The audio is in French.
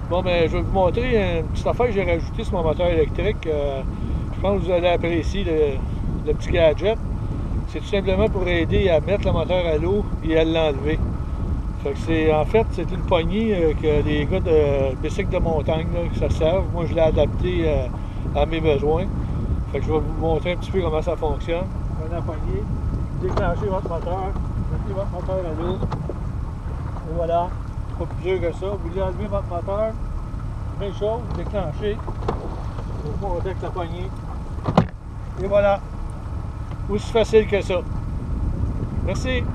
Bon, ben, je vais vous montrer une petite affaire que j'ai rajoutée sur mon moteur électrique. Je pense que vous allez apprécier le petit gadget. C'est tout simplement pour aider à mettre le moteur à l'eau et à l'enlever. Fait que en fait, c'est une poignée que les gars de bicycle de montagne là, que ça servent. Moi, je l'ai adapté à mes besoins. Fait que je vais vous montrer un petit peu comment ça fonctionne. Prenez la poignée, déclenchez votre moteur, mettez votre moteur à l'eau. Et voilà, pas plus dur que ça. Vous voulez enlever votre moteur, même chose, déclenchez. Vous montez avec la poignée. Et voilà, aussi facile que ça. Merci.